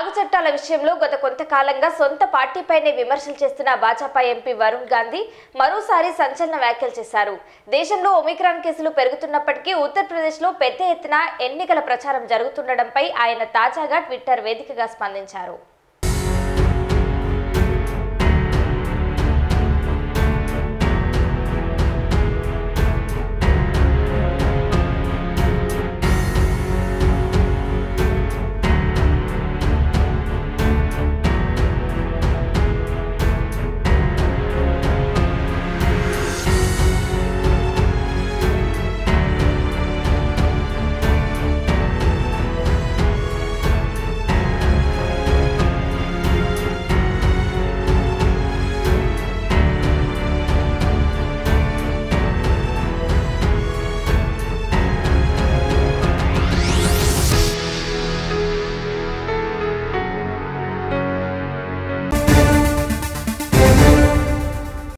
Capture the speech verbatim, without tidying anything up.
సాగు చట్టాల విషయంలో గత కొంతకాలంగా సొంత పార్టీపైనే విమర్శలు చేస్తున్న భాజపా ఎంపీ వరుణ్ గాంధీ మరోసారి సంచలన వ్యాఖ్యలు చేశారు. దేశంలో ఒమిక్రాన్ కేసులు పెరుగుతున్నప్పటికీ ఉత్తరప్రదేశ్లో పెద్ద ఎత్తున ఎన్నికల ప్రచారం జరుగుతుండటంపై ఆయన తాజాగా ట్విట్టర్ వేదికగా స్పందించారు.